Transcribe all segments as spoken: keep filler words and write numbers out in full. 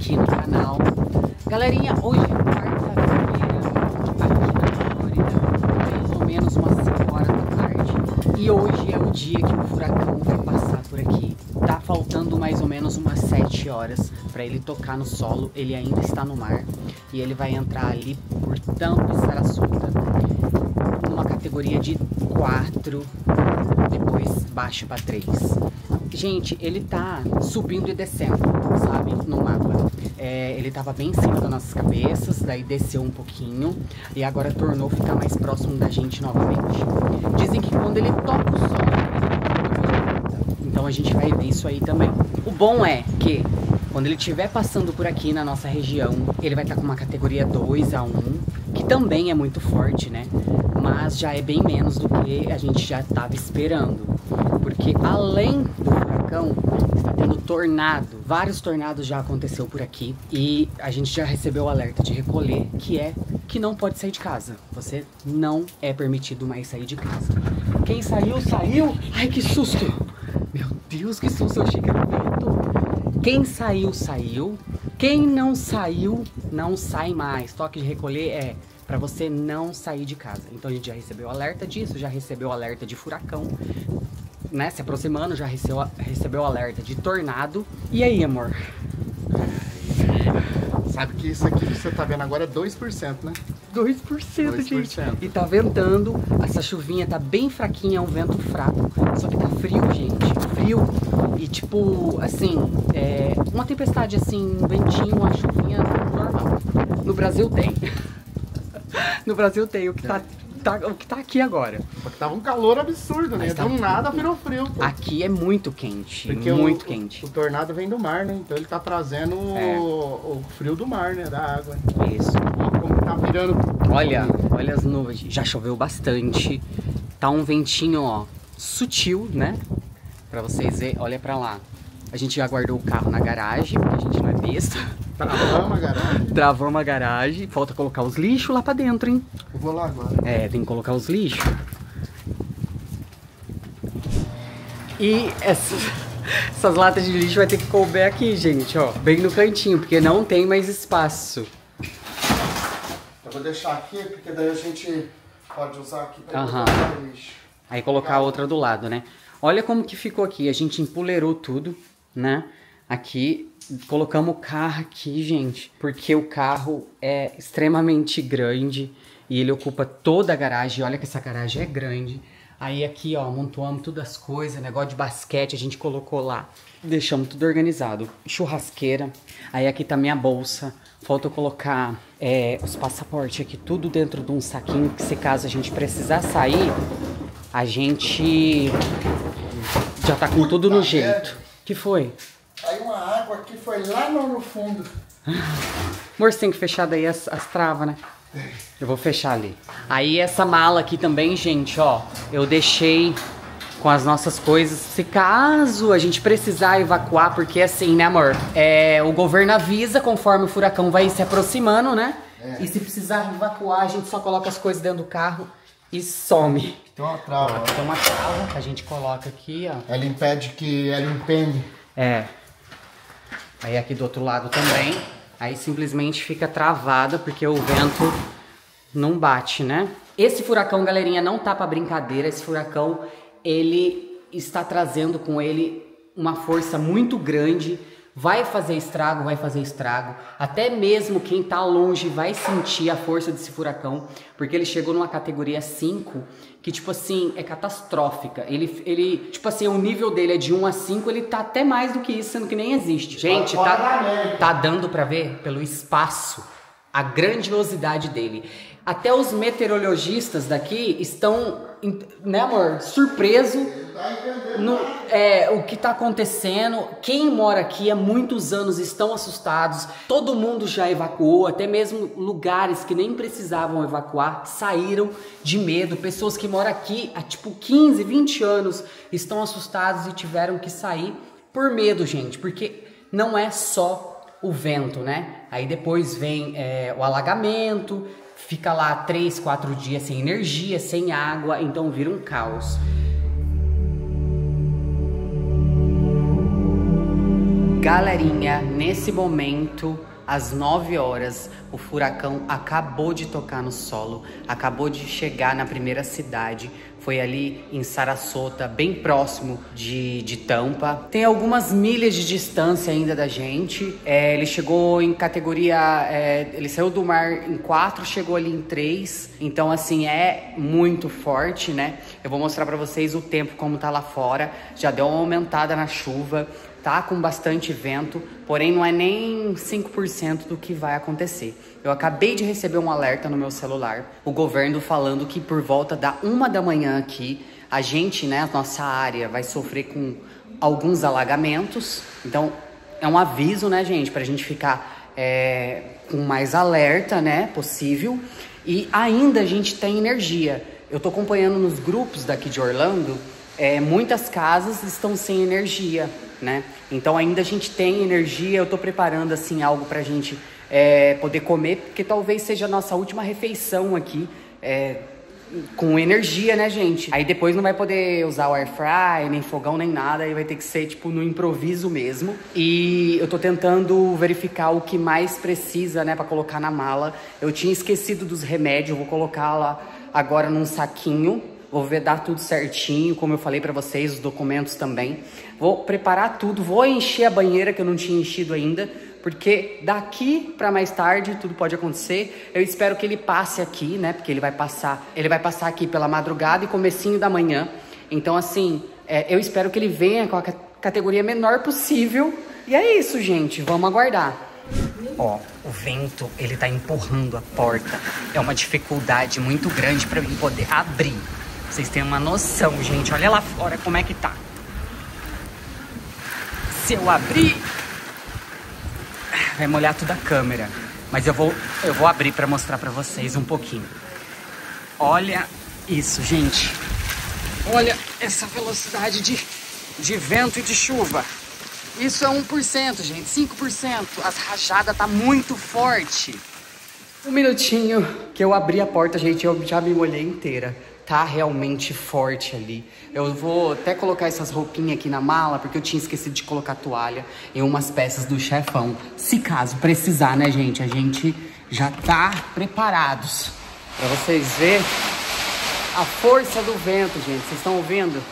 aqui no canal. Galerinha, hoje é quarta-feira, aqui na Flórida, mais ou menos umas cinco horas da tarde. E hoje é o dia que o furacão vai passar por aqui. Tá faltando mais ou menos umas sete horas para ele tocar no solo. Ele ainda está no mar e ele vai entrar ali por Tampa e Sarasota, numa categoria de quatro, depois baixa para três. Gente, ele tá subindo e descendo, sabe, no mapa. É, ele tava bem em cima das nossas cabeças, daí desceu um pouquinho e agora tornou ficar mais próximo da gente novamente. Dizem que quando ele toca o solo, então a gente vai ver isso aí também. O bom é que quando ele estiver passando por aqui na nossa região, ele vai estar com uma categoria dois a um, que também é muito forte, né? Mas já é bem menos do que a gente já estava esperando. Porque além do furacão, está tendo tornado. Vários tornados já aconteceu por aqui. E a gente já recebeu o alerta de recolher, que é que não pode sair de casa. Você não é permitido mais sair de casa. Quem saiu, saiu. Ai, que susto! Meu Deus, que susto! Eu achei que era vento. Quem saiu, saiu. Quem não saiu, não sai mais. Toque de recolher é para você não sair de casa. Então a gente já recebeu o alerta disso, já recebeu o alerta de furacão, né? Se aproximando, já recebeu, recebeu o alerta de tornado. E aí, amor? Sabe que isso aqui que você tá vendo agora é dois por cento, né? dois por cento, dois por cento. Gente. E tá ventando, essa chuvinha tá bem fraquinha, é um vento fraco. Só que tá frio, gente. Frio. E tipo, assim, é uma tempestade assim, um ventinho, uma chuvinha normal. No Brasil tem. No Brasil tem o que tá, tá, o que tá aqui agora. Porque tava um calor absurdo, né? Tá... Do nada virou frio, pô. Aqui é muito quente, Porque muito o, quente. O, o tornado vem do mar, né? Então ele tá trazendo é. o, o frio do mar, né? Da água. Isso. Ó, como tá virando. Olha, olha as nuvens. Já choveu bastante. Tá um ventinho, ó, sutil, né? Pra vocês verem, olha pra lá. A gente já guardou o carro na garagem, porque a gente não é besta. Travamos a garagem. Travamos a garagem. Falta colocar os lixos lá pra dentro, hein? Eu vou lá agora. É, tem que colocar os lixos. E essas, essas latas de lixo vai ter que couber aqui, gente, ó. Bem no cantinho, porque não tem mais espaço. Eu vou deixar aqui, porque daí a gente pode usar aqui pra Aham. colocar o lixo. Aí colocar a outra do lado, né? Olha como que ficou aqui. A gente empoleirou tudo, né? Aqui, colocamos o carro aqui, gente, porque o carro é extremamente grande e ele ocupa toda a garagem. Olha que essa garagem é grande. Aí aqui, ó, montamos todas as coisas, negócio de basquete, a gente colocou lá. Deixamos tudo organizado. Churrasqueira. Aí aqui tá minha bolsa. Falta eu colocar é, os passaportes aqui, tudo dentro de um saquinho, que se caso a gente precisar sair, a gente já tá com tudo no jeito. Que foi? Aí uma água aqui foi lá no, no fundo. Amor, você tem que fechar daí as, as travas, né? Eu vou fechar ali. Aí essa mala aqui também, gente, ó, eu deixei com as nossas coisas, se caso a gente precisar evacuar, porque assim, né, amor? É, o governo avisa conforme o furacão vai se aproximando, né? É. E se precisar evacuar, a gente só coloca as coisas dentro do carro e some. Tem uma trava. Ó, tem uma trava que a gente coloca aqui, ó. Ela impede que ela empene. É. Aí aqui do outro lado também. Aí simplesmente fica travada porque o vento não bate, né? Esse furacão, galerinha, não tá pra brincadeira. Esse furacão, ele está trazendo com ele uma força muito grande. Vai fazer estrago, vai fazer estrago. Até mesmo quem tá longe vai sentir a força desse furacão, porque ele chegou numa categoria cinco, que tipo assim, é catastrófica. Ele, ele tipo assim, o nível dele é de um a cinco, ele tá até mais do que isso, sendo que nem existe. Gente, tá, tá dando pra ver pelo espaço a grandiosidade dele. Até os meteorologistas daqui estão, né, amor, surpreso no é, o que tá acontecendo. Quem mora aqui há muitos anos estão assustados. Todo mundo já evacuou, até mesmo lugares que nem precisavam evacuar saíram de medo. Pessoas que moram aqui há tipo quinze, vinte anos estão assustados e tiveram que sair por medo, gente, porque não é só o vento, né? Aí depois vem é, o alagamento, fica lá três, quatro dias sem energia, sem água, então vira um caos. Galerinha, nesse momento, às nove horas, o furacão acabou de tocar no solo, acabou de chegar na primeira cidade. Foi ali em Sarasota, bem próximo de, de Tampa. Tem algumas milhas de distância ainda da gente. É, ele chegou em categoria... É, ele saiu do mar em quatro, chegou ali em três. Então, assim, é muito forte, né? Eu vou mostrar pra vocês o tempo como tá lá fora. Já deu uma aumentada na chuva. Tá com bastante vento, porém não é nem cinco por cento do que vai acontecer. Eu acabei de receber um alerta no meu celular, o governo falando que por volta da uma da manhã aqui, a gente, né, a nossa área vai sofrer com alguns alagamentos. Então é um aviso, né, gente, pra gente ficar é, com mais alerta, né, possível. E ainda a gente tem energia. Eu tô acompanhando nos grupos daqui de Orlando, é, muitas casas estão sem energia, né? Então ainda a gente tem energia. Eu tô preparando assim algo pra gente é, poder comer, porque talvez seja a nossa última refeição aqui é, com energia, né, gente? Aí depois não vai poder usar o air fry, nem fogão, nem nada. Aí vai ter que ser tipo no improviso mesmo. E eu tô tentando verificar o que mais precisa, né, pra colocar na mala. Eu tinha esquecido dos remédios, eu vou colocar lá agora num saquinho. Vou ver dar tudo certinho, como eu falei pra vocês, os documentos também. Vou preparar tudo, vou encher a banheira que eu não tinha enchido ainda, porque daqui pra mais tarde tudo pode acontecer. Eu espero que ele passe aqui, né? Porque ele vai passar, ele vai passar aqui pela madrugada e comecinho da manhã. Então, assim, é, eu espero que ele venha com a categoria menor possível. E é isso, gente. Vamos aguardar. Ó, o vento, ele tá empurrando a porta. É uma dificuldade muito grande pra mim poder abrir. Vocês têm uma noção, gente. Olha lá fora como é que tá. Se eu abrir, vai molhar toda a câmera. Mas eu vou, eu vou abrir pra mostrar pra vocês um pouquinho. Olha isso, gente. Olha essa velocidade de, de vento e de chuva. Isso é um por cento, gente. cinco por cento. As rajadas tá muito forte. Um minutinho que eu abri a porta, gente. Eu já me molhei inteira. Tá realmente forte ali. Eu vou até colocar essas roupinhas aqui na mala, porque eu tinha esquecido de colocar toalha e umas peças do chefão. Se caso precisar, né, gente? A gente já tá preparados. Pra vocês verem a força do vento, gente. Vocês estão ouvindo?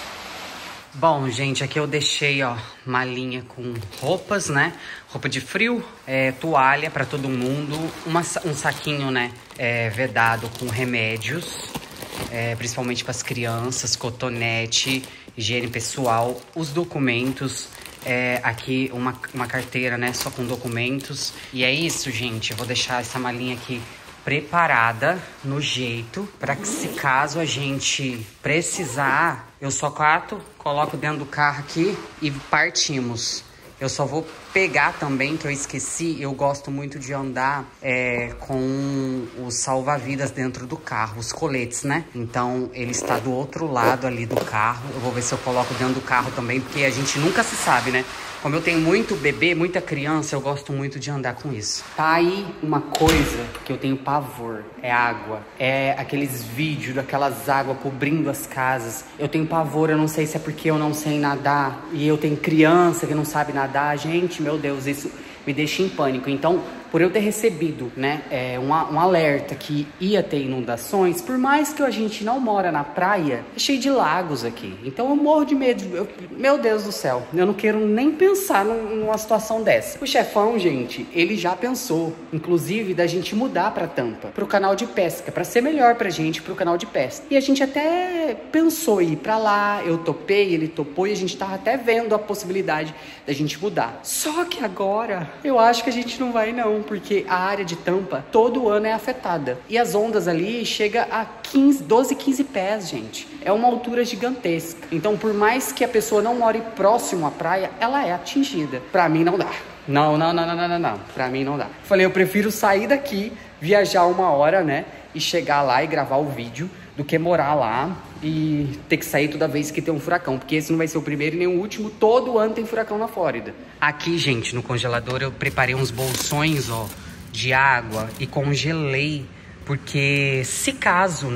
Bom, gente, aqui eu deixei, ó, malinha com roupas, né? Roupa de frio, é, toalha pra todo mundo, uma, um saquinho, né, é, vedado com remédios. É, principalmente para as crianças, cotonete, higiene pessoal, os documentos, é, aqui uma, uma carteira, né, só com documentos. E é isso, gente, eu vou deixar essa malinha aqui preparada no jeito, para que se caso a gente precisar, eu só cato, coloco dentro do carro aqui e partimos. Eu só vou pegar também, que eu esqueci, eu gosto muito de andar é, com os salva-vidas dentro do carro, os coletes, né? Então, ele está do outro lado ali do carro. Eu vou ver se eu coloco dentro do carro também, porque a gente nunca se sabe, né? Como eu tenho muito bebê, muita criança, eu gosto muito de andar com isso. Tá aí uma coisa que eu tenho pavor, é água. É aqueles vídeos daquelas águas cobrindo as casas. Eu tenho pavor, eu não sei se é porque eu não sei nadar. E eu tenho criança que não sabe nadar. Gente, meu Deus, isso me deixa em pânico. Então, por eu ter recebido, né, é, um, um alerta que ia ter inundações, por mais que a gente não mora na praia, é cheio de lagos aqui. Então eu morro de medo. Eu, meu Deus do céu, eu não quero nem pensar numa situação dessa. O chefão, gente, ele já pensou, inclusive, da gente mudar pra Tampa, pro canal de pesca, pra ser melhor pra gente, pro canal de pesca. E a gente até pensou em ir pra lá, eu topei, ele topou, e a gente tava até vendo a possibilidade da gente mudar. Só que agora, eu acho que a gente não vai não, porque a área de Tampa todo ano é afetada. E as ondas ali chegam a quinze, doze, quinze pés, gente. É uma altura gigantesca. Então, por mais que a pessoa não more próximo à praia, ela é atingida. Pra mim, não dá. Não, não, não, não, não, não, não. Pra mim, não dá. Falei, eu prefiro sair daqui, viajar uma hora, né? E chegar lá e gravar o vídeo, do que morar lá e ter que sair toda vez que tem um furacão, porque esse não vai ser o primeiro e nem o último. Todo ano tem furacão na Flórida. Aqui, gente, no congelador eu preparei uns bolsões, ó, de água e congelei, porque se caso, né,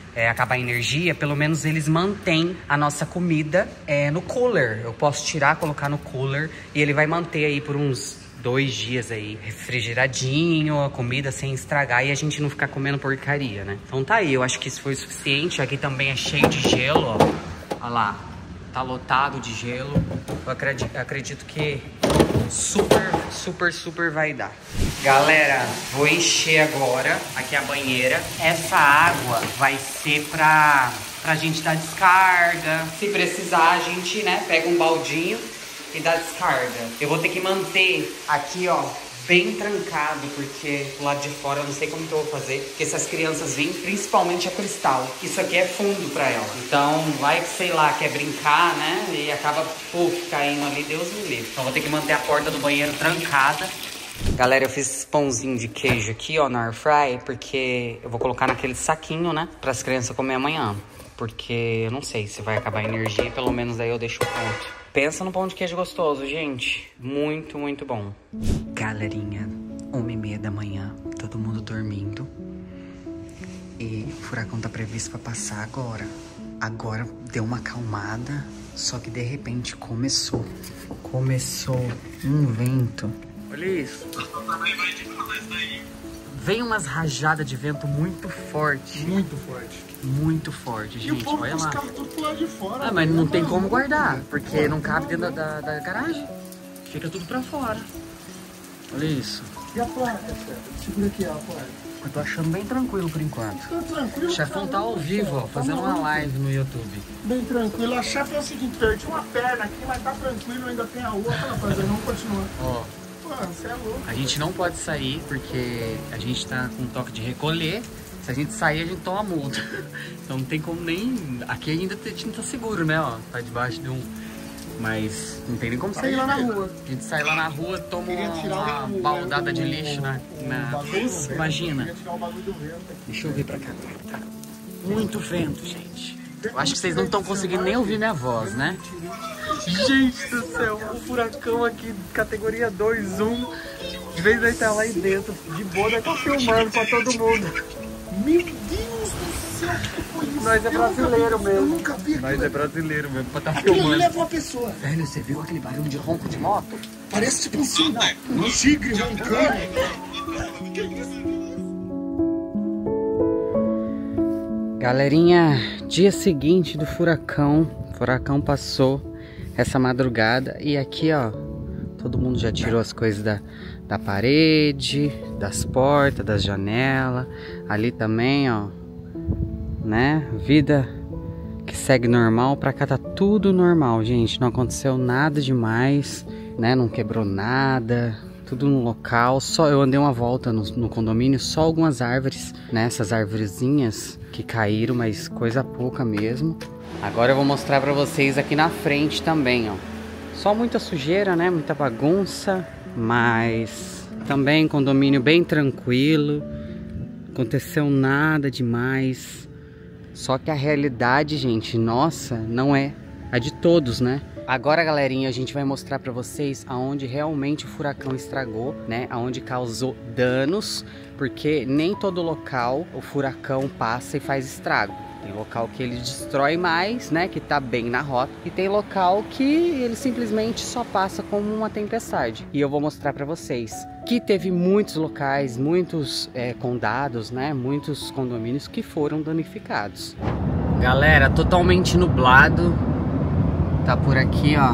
é, acabar a energia, pelo menos eles mantêm a nossa comida é, no cooler. Eu posso tirar, colocar no cooler e ele vai manter aí por uns dois dias aí, refrigeradinho, a comida sem estragar e a gente não ficar comendo porcaria, né? Então tá aí, eu acho que isso foi o suficiente. Aqui também é cheio de gelo, ó. Olha lá, tá lotado de gelo. Eu acredito, acredito que super, super, super vai dar. Galera, vou encher agora aqui a banheira. Essa água vai ser pra, pra gente dar descarga. Se precisar, a gente, né, pega um baldinho e dá descarga. Eu vou ter que manter aqui, ó, bem trancado, porque do lado de fora eu não sei como que eu vou fazer, porque essas crianças vêm, principalmente a Cristal. Isso aqui é fundo pra ela. Então, vai que, sei lá, quer brincar, né, e acaba, puf, caindo ali, Deus me livre. Então, vou ter que manter a porta do banheiro trancada. Galera, eu fiz esse pãozinho de queijo aqui, ó, na air fry, porque eu vou colocar naquele saquinho, né, para as crianças comer amanhã. Porque eu não sei se vai acabar a energia, pelo menos daí eu deixo pronto. Pensa no pão de queijo gostoso, gente. Muito, muito bom. Galerinha, uma e meia da manhã, todo mundo dormindo. E o furacão tá previsto pra passar agora. Agora deu uma acalmada, só que de repente começou. Começou um vento. Olha isso. Vem umas rajadas de vento muito forte. Muito forte. Muito forte, gente. E o povo olha lá. tudo pro lado de fora. Ah, mas não tem como guardar, porque não cabe dentro da, da, da garagem. Fica tudo pra fora. Olha isso. E a placa, chefe? Segura aqui, ó, a placa. Eu tô achando bem tranquilo por enquanto. Tá tranquilo. O chefão tá ao vivo, ó, fazendo uma live no YouTube. Bem tranquilo. A chefe é o seguinte, perdi uma perna aqui, mas tá tranquilo, ainda tem a outra, rapaziada. Vamos continuar. Ó. Pô, você é louco. A gente não pode sair porque a gente tá com toque de recolher. Se a gente sair, a gente toma multa. Então não tem como nem... Aqui ainda a gente não tá seguro, né? Ó, tá debaixo de um... Mas não tem nem como sair lá na rua. A gente sai lá na rua, toma uma, uma baldada de lixo na... na... Nossa, imagina. Deixa eu ver pra cá. Tá muito vento, gente. Eu acho que vocês não estão conseguindo nem ouvir minha voz, né? Gente do céu, o furacão aqui, categoria dois, um. De vez ele tá lá aí dentro, de boa, eu tô filmando pra todo mundo. Meu Deus do céu, que foi isso? Nós é brasileiro mesmo. Eu nunca vi aquilo. Nós é brasileiro mesmo, pra tá Aquilo filmando. levou a pessoa. Velho, você viu aquele barulho de ronco de moto? Parece tipo assim, um tigre roncando. Galerinha, dia seguinte do furacão. O furacão passou essa madrugada. E aqui, ó, todo mundo já tirou as coisas da, da parede, das portas, das janelas. Ali também, ó, né? Vida que segue normal. Pra cá tá tudo normal, gente. Não aconteceu nada demais, né? Não quebrou nada. Tudo no local. Só eu andei uma volta no, no condomínio. Só algumas árvores, né? Essas árvorezinhas que caíram, mas coisa pouca mesmo. Agora eu vou mostrar pra vocês aqui na frente também, ó. Só muita sujeira, né? Muita bagunça. Mas também condomínio bem tranquilo. Aconteceu nada demais. Só que a realidade, gente, nossa, não é a de todos, né? Agora, galerinha, a gente vai mostrar pra vocês aonde realmente o furacão estragou, né? Aonde causou danos, porque nem todo local o furacão passa e faz estrago. Tem local que ele destrói mais, né? Que tá bem na rota. E tem local que ele simplesmente só passa como uma tempestade. E eu vou mostrar pra vocês que teve muitos locais, muitos é, condados, né? Muitos condomínios que foram danificados. Galera, totalmente nublado. Tá por aqui, ó.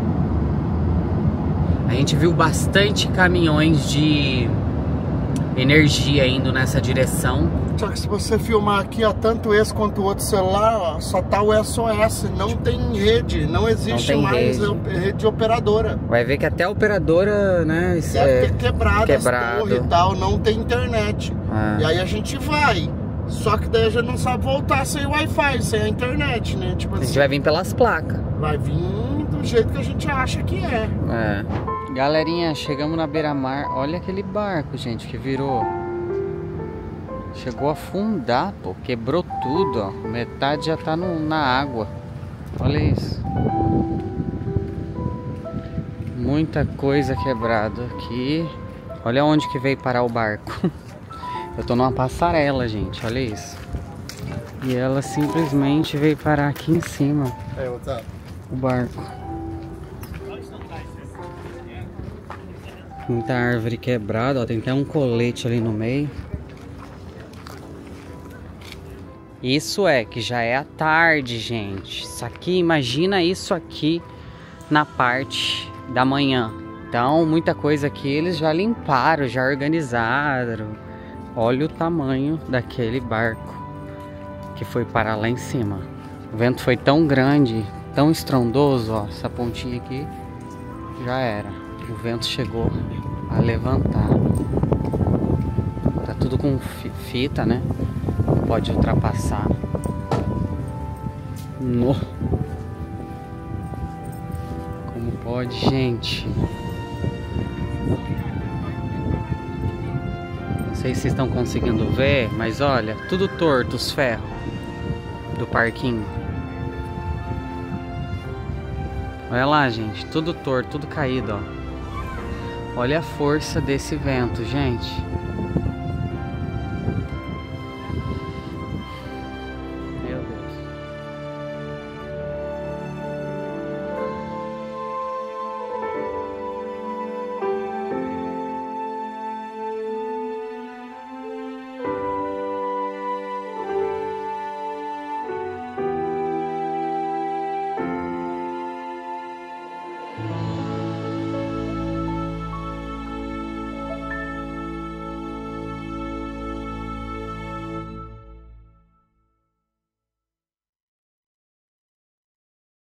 A gente viu bastante caminhões de energia indo nessa direção. Só que se você filmar aqui, ó, tanto esse quanto o outro celular, ó, só tá o S O S, não tem rede, não existe não mais rede. rede operadora. Vai ver que até a operadora, né, Deve é, ter quebrado, quebrado. as torres e tal, não tem internet. Ah. E aí a gente vai, só que daí a gente não sabe voltar sem Wi-Fi, sem a internet, né? Tipo A assim, gente vai vir pelas placas. vai vir do jeito que a gente acha que é. É. Galerinha, chegamos na beira-mar. Olha aquele barco, gente, que virou. Chegou a afundar, pô. Quebrou tudo, ó. Metade já tá no, na água. Olha isso. Muita coisa quebrada aqui. Olha onde que veio parar o barco. Eu tô numa passarela, gente. Olha isso. E ela simplesmente veio parar aqui em cima. Hey, what's up? O barco. Muita árvore quebrada, ó, tem até um colete ali no meio. Isso é que já é à tarde, gente. Isso aqui, imagina isso aqui na parte da manhã. Então, muita coisa aqui eles já limparam, já organizaram. Olha o tamanho daquele barco que foi parar lá em cima. O vento foi tão grande, tão estrondoso, ó. Essa pontinha aqui já era. O vento chegou a levantar. Tá tudo com fita, né? Não pode ultrapassar. No. Como pode, gente? Não sei se vocês estão conseguindo ver, mas olha, tudo torto os ferros do parquinho. Olha lá, gente, tudo torto, tudo caído, ó. Olha a força desse vento, gente.